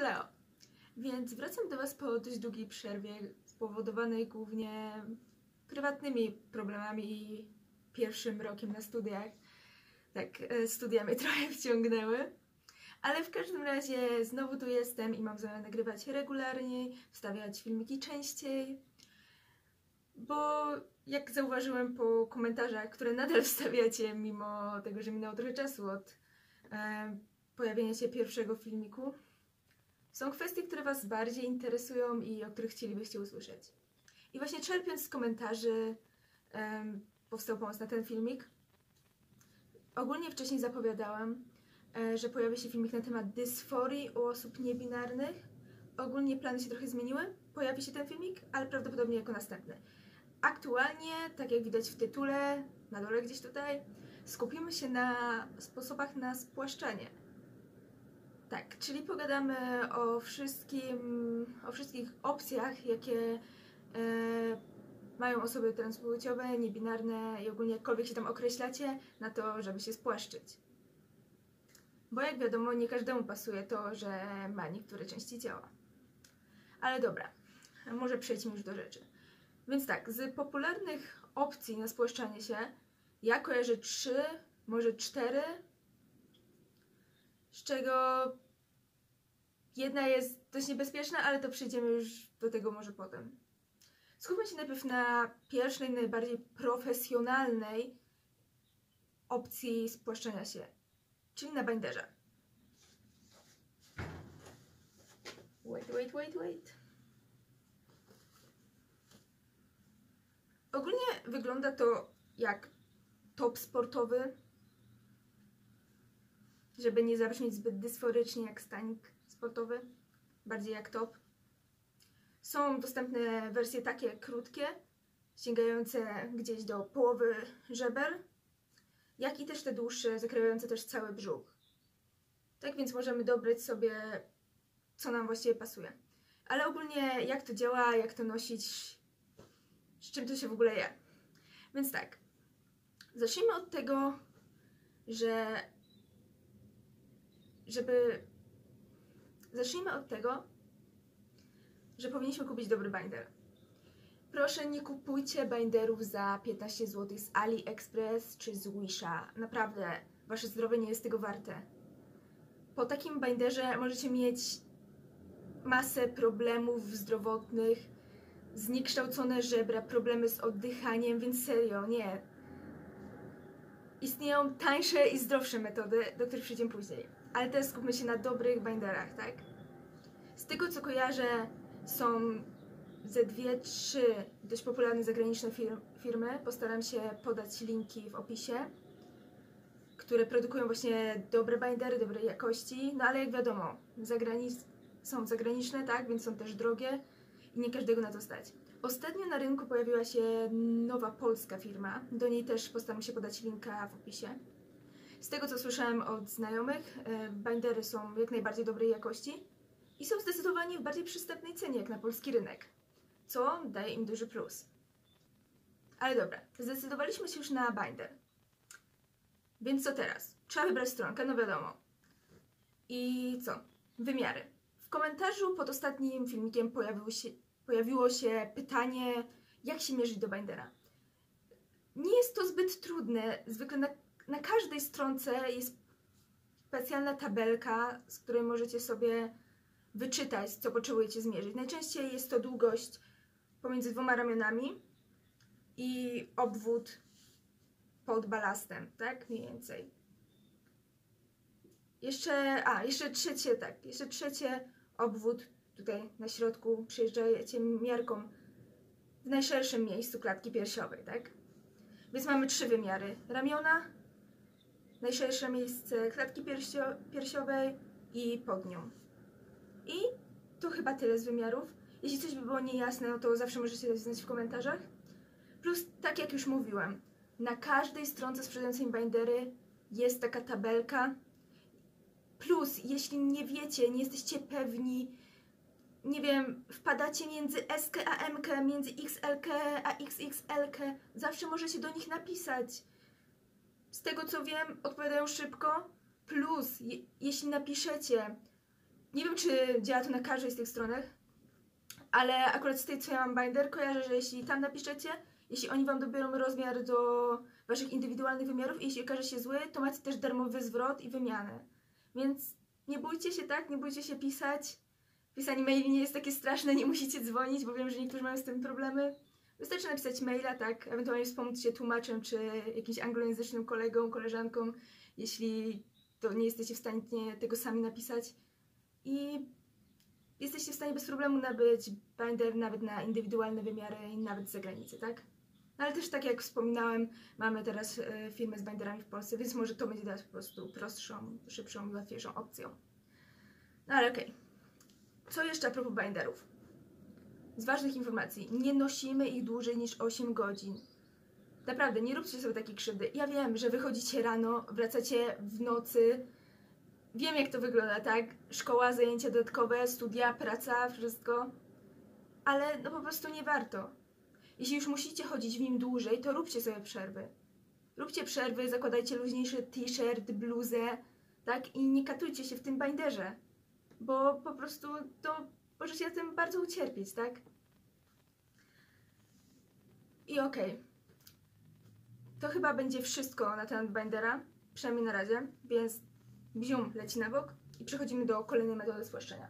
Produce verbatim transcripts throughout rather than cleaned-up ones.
Leo. Więc wracam do Was po dość długiej przerwie, spowodowanej głównie prywatnymi problemami i pierwszym rokiem na studiach. Tak, studia mnie trochę wciągnęły. Ale w każdym razie znowu tu jestem i mam zamiar nagrywać regularniej, wstawiać filmiki częściej. Bo jak zauważyłem po komentarzach, które nadal wstawiacie, mimo tego, że minęło trochę czasu od e, pojawienia się pierwszego filmiku, są kwestie, które Was bardziej interesują i o których chcielibyście usłyszeć. I właśnie czerpiąc z komentarzy e, powstał pomysł na ten filmik. Ogólnie wcześniej zapowiadałam, e, że pojawi się filmik na temat dysforii u osób niebinarnych. Ogólnie plany się trochę zmieniły, pojawi się ten filmik, ale prawdopodobnie jako następny. Aktualnie, tak jak widać w tytule, na dole gdzieś tutaj, skupimy się na sposobach na spłaszczanie. Tak, czyli pogadamy o wszystkim, o wszystkich opcjach, jakie e, mają osoby transpłciowe, niebinarne i ogólnie jakkolwiek się tam określacie, na to, żeby się spłaszczyć. Bo jak wiadomo, nie każdemu pasuje to, że ma niektóre części ciała. Ale dobra, może przejdźmy już do rzeczy. Więc tak, z popularnych opcji na spłaszczanie się ja kojarzę trzy, może cztery, z czego jedna jest dość niebezpieczna, ale to przejdziemy już do tego może potem. Skupmy się najpierw na pierwszej, najbardziej profesjonalnej opcji spłaszczania się, czyli na binderze. Wait, wait, wait, wait. Ogólnie wygląda to jak top sportowy, żeby nie zabrzmieć zbyt dysforycznie jak stanik sportowy, bardziej jak top. Są dostępne wersje takie krótkie, sięgające gdzieś do połowy żeber, jak i też te dłuższe, zakrywające też cały brzuch. Tak więc możemy dobrać sobie, co nam właściwie pasuje. Ale ogólnie jak to działa, jak to nosić, z czym to się w ogóle je. Więc tak, zacznijmy od tego, że żeby... Zacznijmy od tego, że powinniśmy kupić dobry binder. Proszę, nie kupujcie binderów za piętnaście złotych z AliExpress czy z Wisha. Naprawdę, wasze zdrowie nie jest tego warte. Po takim binderze możecie mieć masę problemów zdrowotnych, zniekształcone żebra, problemy z oddychaniem, więc serio, nie. Istnieją tańsze i zdrowsze metody, do których przejdziemy później. Ale teraz skupmy się na dobrych binderach, tak? Z tego co kojarzę, są ze dwie, trzy dość popularne zagraniczne firm, firmy. Postaram się podać linki w opisie, które produkują właśnie dobre bindery, dobrej jakości. No ale jak wiadomo, zagranic są zagraniczne, tak? Więc są też drogie i nie każdego na to stać. Ostatnio na rynku pojawiła się nowa polska firma. Do niej też postaram się podać linka w opisie. Z tego co słyszałem od znajomych, bindery są jak najbardziej dobrej jakości i są zdecydowanie w bardziej przystępnej cenie jak na polski rynek, co daje im duży plus. Ale dobra, zdecydowaliśmy się już na binder. Więc co teraz? Trzeba wybrać stronkę, no wiadomo. I co? Wymiary. W komentarzu pod ostatnim filmikiem pojawiło się, pojawiło się pytanie, jak się mierzyć do bindera. Nie jest to zbyt trudne, zwykle na, na każdej stronce jest specjalna tabelka, z której możecie sobie wyczytać, co potrzebujecie zmierzyć. Najczęściej jest to długość pomiędzy dwoma ramionami i obwód pod balastem, tak? Mniej więcej. Jeszcze, a, jeszcze trzecie, tak, jeszcze trzecie obwód tutaj na środku, przyjeżdżacie miarką w najszerszym miejscu klatki piersiowej, tak? Więc mamy trzy wymiary. Ramiona, najszersze miejsce klatki piersio piersiowej i pod nią. I to chyba tyle z wymiarów. Jeśli coś by było niejasne, no to zawsze możecie dać znać w komentarzach. Plus, tak jak już mówiłam, na każdej stronce sprzedającej bindery jest taka tabelka. Plus, jeśli nie wiecie, nie jesteście pewni, nie wiem, wpadacie między S K a M K, między X L K a X X L K, zawsze możecie do nich napisać. Z tego co wiem, odpowiadają szybko. Plus, je, jeśli napiszecie nie wiem, czy działa to na każdej z tych stronach, ale akurat z tej, co ja mam binder, kojarzę, że jeśli tam napiszecie, jeśli oni wam dobiorą rozmiar do waszych indywidualnych wymiarów i jeśli okaże się zły, to macie też darmowy zwrot i wymianę. Więc nie bójcie się, tak? Nie bójcie się pisać. Pisanie maili nie jest takie straszne, nie musicie dzwonić, bo wiem, że niektórzy mają z tym problemy. Wystarczy napisać maila, tak? Ewentualnie wspomóc się tłumaczem, czy jakimś anglojęzycznym kolegą, koleżanką, jeśli to nie jesteście w stanie tego sami napisać. I jesteście w stanie bez problemu nabyć binder nawet na indywidualne wymiary i nawet z zagranicy, tak? No ale też tak jak wspominałem, mamy teraz y, firmy z binderami w Polsce, więc może to będzie dać po prostu prostszą, szybszą i łatwiejszą opcją. No ale okej. Okay. Co jeszcze a propos binderów? Z ważnych informacji, nie nosimy ich dłużej niż osiem godzin. Naprawdę, nie róbcie sobie takiej krzywdy. Ja wiem, że wychodzicie rano, wracacie w nocy. Wiem, jak to wygląda, tak? Szkoła, zajęcia dodatkowe, studia, praca, wszystko. Ale no po prostu nie warto. Jeśli już musicie chodzić w nim dłużej, to róbcie sobie przerwy. Róbcie przerwy, zakładajcie luźniejszy t-shirt, bluzę, tak? I nie katujcie się w tym binderze. Bo po prostu to możecie na tym bardzo ucierpieć, tak? I okej. Okay. To chyba będzie wszystko na temat bindera, przynajmniej na razie, więc bzium leci na bok i przechodzimy do kolejnej metody spłaszczenia.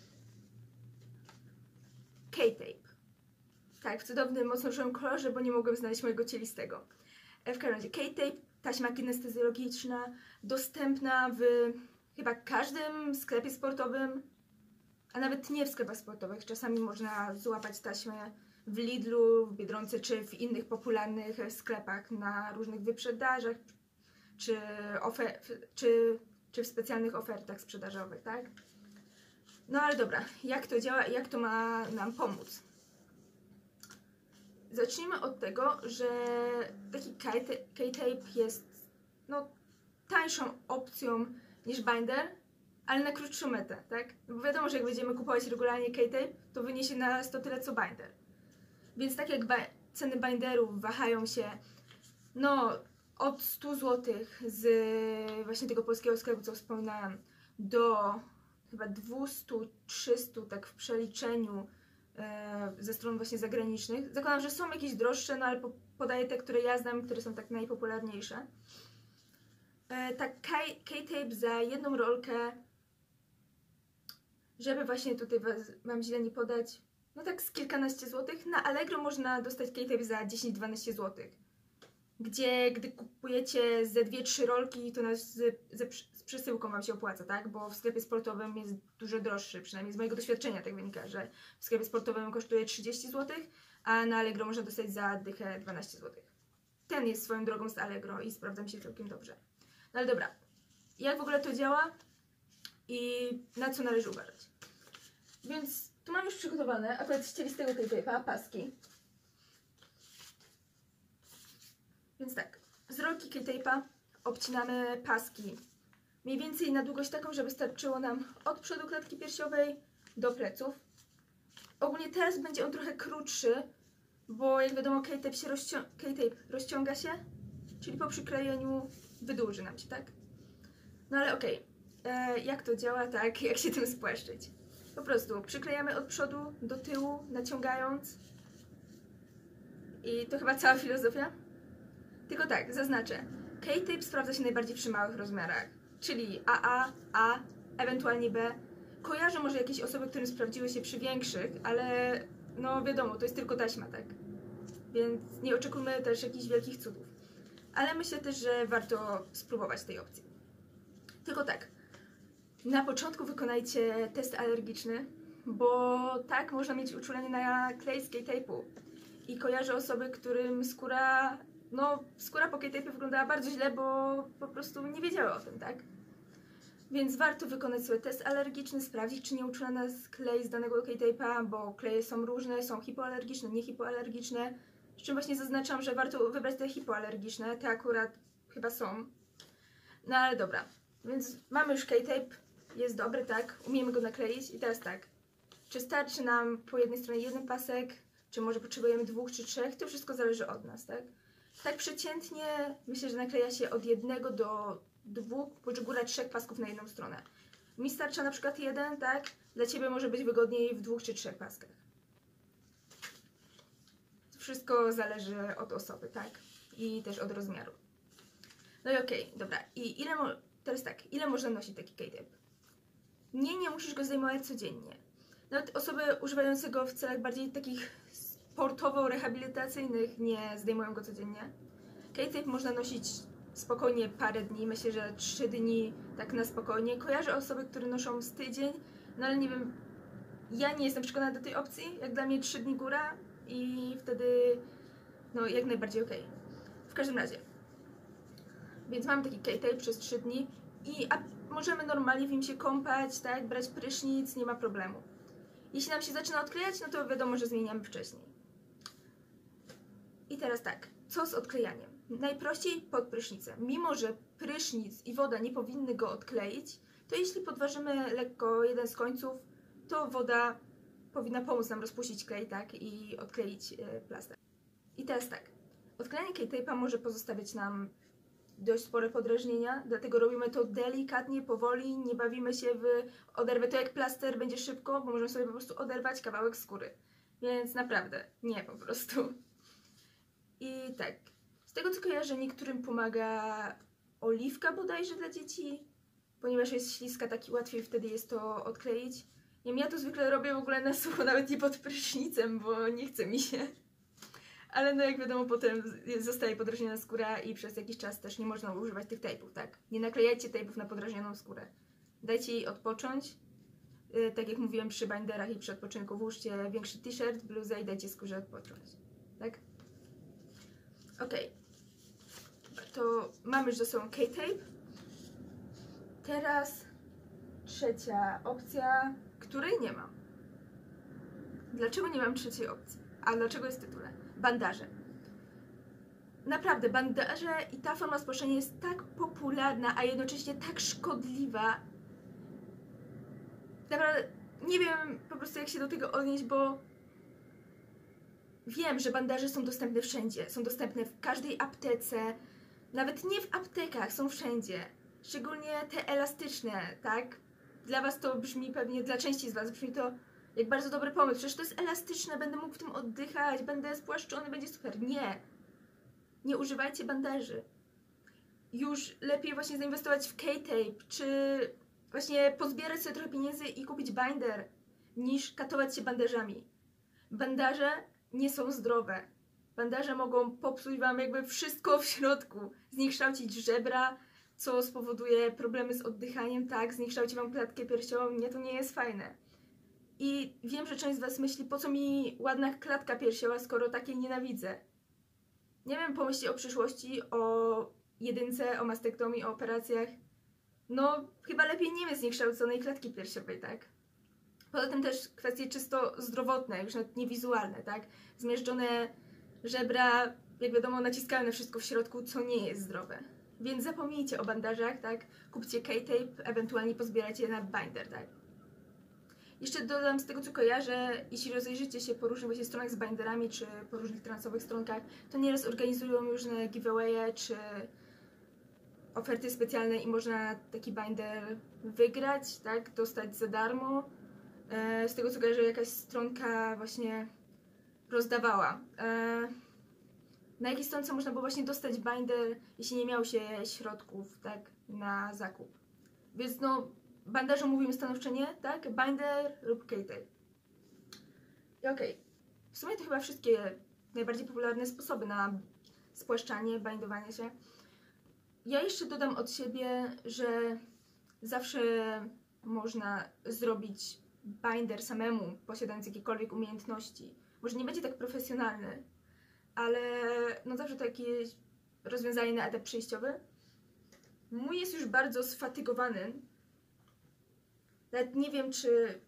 K-tape. Tak, w cudownym, mocno różowym kolorze, bo nie mogłem znaleźć mojego cielistego. W każdym razie K-tape, taśma kinestezjologiczna, dostępna w chyba każdym sklepie sportowym, a nawet nie w sklepach sportowych. Czasami można złapać taśmę w Lidlu, w Biedronce czy w innych popularnych sklepach na różnych wyprzedażach czy, ofer czy, czy w specjalnych ofertach sprzedażowych, tak? No ale dobra, jak to działa i jak to ma nam pomóc? Zacznijmy od tego, że taki K-tape jest no, tańszą opcją niż binder, ale na krótszą metę, tak? No bo wiadomo, że jak będziemy kupować regularnie K-tape, to wyniesie nas to tyle co binder. Więc tak jak ceny binderów wahają się no od stu złotych z właśnie tego polskiego sklepu, co wspominałam, do chyba dwieście trzysta, tak w przeliczeniu e, ze stron właśnie zagranicznych. Zakładam, że są jakieś droższe, no ale po, podaję te, które ja znam, które są tak najpopularniejsze. E, tak K-tape za jedną rolkę, żeby właśnie tutaj was, wam źle nie podać, no tak z kilkanaście złotych. Na Allegro można dostać K-tape za dziesięć do dwunastu złotych. Gdzie gdy kupujecie ze dwie trzy rolki, to z, z, z przesyłką wam się opłaca, tak? Bo w sklepie sportowym jest dużo droższy, przynajmniej z mojego doświadczenia tak wynika, że w sklepie sportowym kosztuje trzydzieści złotych, a na Allegro można dostać za dychę dwanaście złotych. Ten jest swoją drogą z Allegro i sprawdza mi się całkiem dobrze. No ale dobra, jak w ogóle to działa i na co należy uważać? Więc tu mam już przygotowane akurat ścielistego K-tape'a, paski. Więc tak, z rolki K-tape'a obcinamy paski mniej więcej na długość taką, żeby starczyło nam od przodu klatki piersiowej do pleców. Ogólnie teraz będzie on trochę krótszy, bo jak wiadomo K-tape się rozcią K-tape rozciąga się, czyli po przyklejeniu wydłuży nam się, tak? No ale okej, okay. Jak to działa, tak, jak się tym spłaszczyć? Po prostu przyklejamy od przodu do tyłu, naciągając i to chyba cała filozofia. Tylko tak, zaznaczę, K-tape sprawdza się najbardziej przy małych rozmiarach, czyli A A, A, ewentualnie B. Kojarzę może jakieś osoby, którym sprawdziły się przy większych, ale no wiadomo, to jest tylko taśma, tak? Więc nie oczekujmy też jakichś wielkich cudów. Ale myślę też, że warto spróbować tej opcji. Tylko tak, na początku wykonajcie test alergiczny, bo tak można mieć uczulenie na klej z K-tape'u. I kojarzę osoby, którym skóra, no skóra po K-tape'ie wyglądała bardzo źle, bo po prostu nie wiedziały o tym, tak? Więc warto wykonać sobie test alergiczny, sprawdzić, czy nie uczula nas klej z danego K-tape'a, bo kleje są różne, są hipoalergiczne, niehipoalergiczne. Z czym właśnie zaznaczam, że warto wybrać te hipoalergiczne, te akurat chyba są. No ale dobra, więc mamy już K-tape, jest dobry, tak? Umiemy go nakleić i teraz tak. Czy starczy nam po jednej stronie jeden pasek, czy może potrzebujemy dwóch czy trzech? To wszystko zależy od nas, tak? Tak przeciętnie myślę, że nakleja się od jednego do dwóch, bądź góra trzech pasków na jedną stronę. Mi starcza na przykład jeden, tak? Dla Ciebie może być wygodniej w dwóch czy trzech paskach. Wszystko zależy od osoby, tak? I też od rozmiaru. No i okej, okay, dobra. I ile mo- teraz tak, ile można nosić taki K-tape? Nie, nie musisz go zdejmować codziennie. Nawet osoby używające go w celach bardziej takich sportowo-rehabilitacyjnych nie zdejmują go codziennie. K-tape można nosić spokojnie parę dni, myślę, że trzy dni tak na spokojnie. Kojarzę osoby, które noszą z tydzień, no ale nie wiem, ja nie jestem przekonana do tej opcji. Jak dla mnie trzy dni góra i wtedy no jak najbardziej okej. Okay. W każdym razie. Więc mam taki K-tape przez trzy dni i a możemy normalnie w nim się kąpać, tak, brać prysznic, nie ma problemu. Jeśli nam się zaczyna odklejać, no to wiadomo, że zmieniamy wcześniej. I teraz tak, co z odklejaniem? Najprościej pod prysznicem. Mimo że prysznic i woda nie powinny go odkleić, to jeśli podważymy lekko jeden z końców, to woda powinna pomóc nam rozpuścić klej, tak, i odkleić yy, plaster. I teraz tak, odklejanie K-tape'a może pozostawiać nam dość spore podrażnienia, dlatego robimy to delikatnie, powoli, nie bawimy się w oderwę to jak plaster, będzie szybko, bo możemy sobie po prostu oderwać kawałek skóry. Więc naprawdę, nie po prostu. I tak, z tego co kojarzę, niektórym pomaga oliwka bodajże dla dzieci, ponieważ jest śliska, tak i łatwiej wtedy jest to odkleić. Nie wiem, ja to zwykle robię w ogóle na sucho, nawet nie pod prysznicem, bo nie chce mi się. Ale no jak wiadomo, potem zostaje podrażniona skóra i przez jakiś czas też nie można używać tych tejpów, tak? Nie naklejajcie tejpów na podrażnioną skórę. Dajcie jej odpocząć. Yy, tak jak mówiłem przy binderach i przy odpoczynku, włóżcie większy t-shirt, bluzę i dajcie skórze odpocząć, tak? Okej. Okay. To mamy już ze sobą K-tape. Teraz trzecia opcja, której nie mam. Dlaczego nie mam trzeciej opcji? A dlaczego jest w tytule? Bandaże. Naprawdę, bandaże i ta forma spłaszczenia jest tak popularna, a jednocześnie tak szkodliwa. Naprawdę, nie wiem po prostu jak się do tego odnieść, bo wiem, że bandaże są dostępne wszędzie. Są dostępne w każdej aptece, nawet nie w aptekach, są wszędzie. Szczególnie te elastyczne, tak? Dla Was to brzmi pewnie, dla części z Was brzmi to jak bardzo dobry pomysł. Przecież to jest elastyczne, będę mógł w tym oddychać, będę spłaszczony, będzie super. Nie. Nie używajcie bandaży. Już lepiej właśnie zainwestować w K-tape, czy właśnie pozbierać sobie trochę pieniędzy i kupić binder, niż katować się bandażami. Bandaże nie są zdrowe. Bandaże mogą popsuć Wam jakby wszystko w środku. Zniekształcić żebra, co spowoduje problemy z oddychaniem, tak? Zniekształci Wam klatkę piersiową. Nie, to nie jest fajne. I wiem, że część z Was myśli, po co mi ładna klatka piersiowa, skoro takiej nienawidzę. Nie wiem, pomyślcie o przyszłości, o jedynce, o mastektomii, o operacjach. No, chyba lepiej nie mieć zniekształconej klatki piersiowej, tak? Poza tym też kwestie czysto zdrowotne, już nawet niewizualne, tak? Zmierzczone żebra, jak wiadomo, naciskają na wszystko w środku, co nie jest zdrowe. Więc zapomnijcie o bandażach, tak? Kupcie K-tape, ewentualnie pozbierajcie je na binder, tak? Jeszcze dodam z tego, co kojarzę, jeśli rozejrzycie się po różnych właśnie stronach z binderami, czy po różnych transowych stronkach, to nieraz organizują różne giveawaye, czy oferty specjalne i można taki binder wygrać, tak, dostać za darmo. Z tego, co kojarzę, jakaś stronka właśnie rozdawała. Na jakiej stronce można było właśnie dostać binder, jeśli nie miał się środków, tak, na zakup. Więc no, bandażu mówimy stanowczo nie, tak? Binder lub K-tape. I okej, okay. W sumie to chyba wszystkie najbardziej popularne sposoby na spłaszczanie, bindowanie się. Ja jeszcze dodam od siebie, że zawsze można zrobić binder samemu, posiadając jakiekolwiek umiejętności. Może nie będzie tak profesjonalny, ale no zawsze to jakieś rozwiązanie na etap przejściowy. Mój jest już bardzo sfatygowany. Nawet nie wiem, czy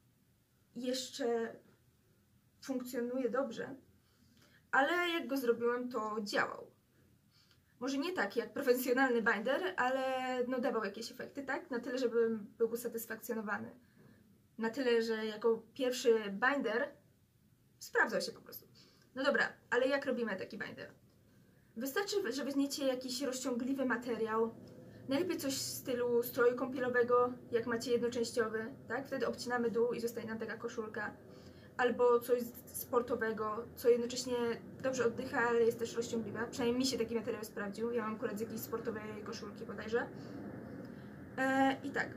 jeszcze funkcjonuje dobrze, ale jak go zrobiłem, to działał. Może nie tak jak profesjonalny binder, ale no dawał jakieś efekty, tak? Na tyle, żebym był usatysfakcjonowany. Na tyle, że jako pierwszy binder sprawdzał się po prostu. No dobra, ale jak robimy taki binder? Wystarczy, że weźmiecie jakiś rozciągliwy materiał, Najlepiej coś w stylu stroju kąpielowego, jak macie jednoczęściowy, tak? Wtedy obcinamy dół i zostaje nam taka koszulka. Albo coś sportowego, co jednocześnie dobrze oddycha, ale jest też rozciągliwe. Przynajmniej mi się taki materiał sprawdził. Ja mam akurat z jakiejś sportowej koszulki bodajże. E, I tak.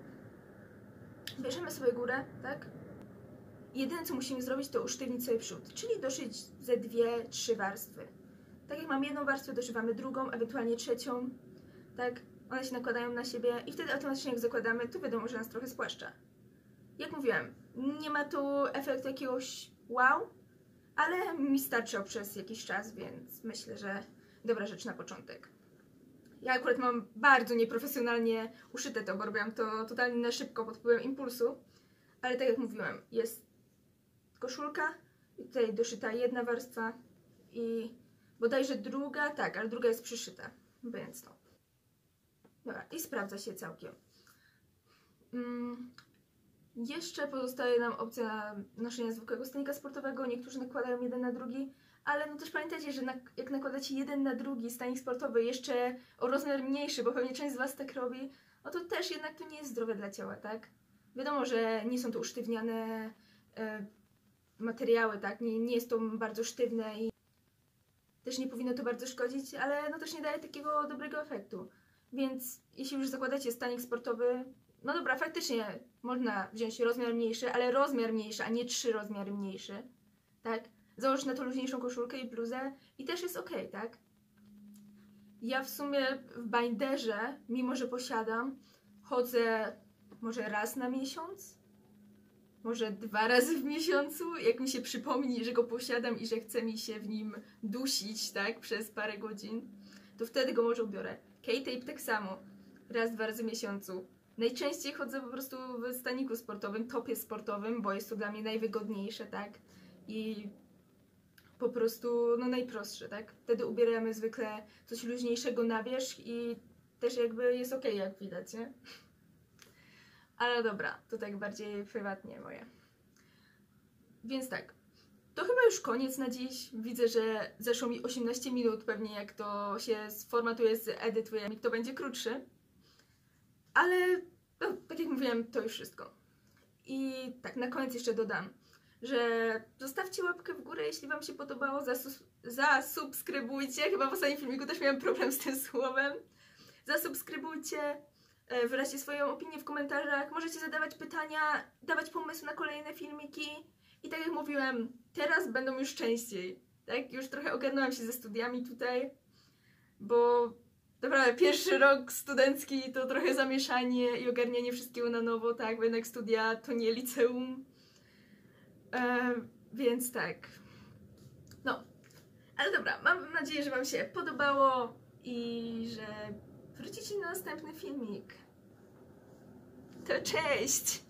Bierzemy sobie górę, tak? Jedyne co musimy zrobić, to usztywnić sobie przód, czyli doszyć ze dwie, trzy warstwy. Tak jak mam jedną warstwę, doszywamy drugą, ewentualnie trzecią, tak? One się nakładają na siebie i wtedy automatycznie jak zakładamy, to wiadomo, że nas trochę spłaszcza. Jak mówiłam, nie ma tu efektu jakiegoś wow, ale mi starczył przez jakiś czas, więc myślę, że dobra rzecz na początek. Ja akurat mam bardzo nieprofesjonalnie uszyte to, bo robiłam to totalnie na szybko pod wpływem impulsu, ale tak jak mówiłam, jest koszulka i tutaj doszyta jedna warstwa i bodajże druga, tak, ale druga jest przyszyta, więc to. Dobra, i sprawdza się całkiem. Mm. Jeszcze pozostaje nam opcja noszenia zwykłego stanika sportowego, niektórzy nakładają jeden na drugi, ale no też pamiętajcie, że na, jak nakładacie jeden na drugi stanik sportowy, jeszcze o rozmiar mniejszy, bo pewnie część z Was tak robi, no to też jednak to nie jest zdrowe dla ciała, tak? Wiadomo, że nie są to usztywniane e, materiały, tak? Nie, nie jest to bardzo sztywne i też nie powinno to bardzo szkodzić, ale no też nie daje takiego dobrego efektu. Więc jeśli już zakładacie stanik sportowy, no dobra, faktycznie można wziąć rozmiar mniejszy, ale rozmiar mniejszy, a nie trzy rozmiary mniejszy, tak? Założyć na to luźniejszą koszulkę i bluzę i też jest ok, tak? Ja w sumie w binderze, mimo że posiadam, chodzę może raz na miesiąc, może dwa razy w miesiącu, jak mi się przypomni, że go posiadam i że chce mi się w nim dusić, tak, przez parę godzin, to wtedy go może ubiorę. K-tape tak samo, raz, dwa razy w miesiącu. Najczęściej chodzę po prostu w staniku sportowym, topie sportowym, bo jest to dla mnie najwygodniejsze, tak? I po prostu, no najprostsze, tak? Wtedy ubieramy zwykle coś luźniejszego na wierzch i też jakby jest ok, jak widać, nie? Ale dobra, to tak bardziej prywatnie moje. Więc tak, to chyba już koniec na dziś. Widzę, że zeszło mi osiemnaście minut, pewnie jak to się sformatuje, zedytuje, to będzie krótszy. Ale, no, tak jak mówiłam, to już wszystko. I tak, na koniec jeszcze dodam, że zostawcie łapkę w górę, jeśli Wam się podobało, zasus- zasubskrybujcie, chyba w ostatnim filmiku też miałam problem z tym słowem. Zasubskrybujcie, wyraźcie swoją opinię w komentarzach, możecie zadawać pytania, dawać pomysły na kolejne filmiki. I tak jak mówiłam, teraz będą już częściej, tak? Już trochę ogarnęłam się ze studiami tutaj, bo naprawdę pierwszy rok studencki to trochę zamieszanie i ogarnianie wszystkiego na nowo, tak? Bo jednak studia to nie liceum. E, więc tak. No. Ale dobra, mam nadzieję, że Wam się podobało i że wrócicie na następny filmik. To cześć!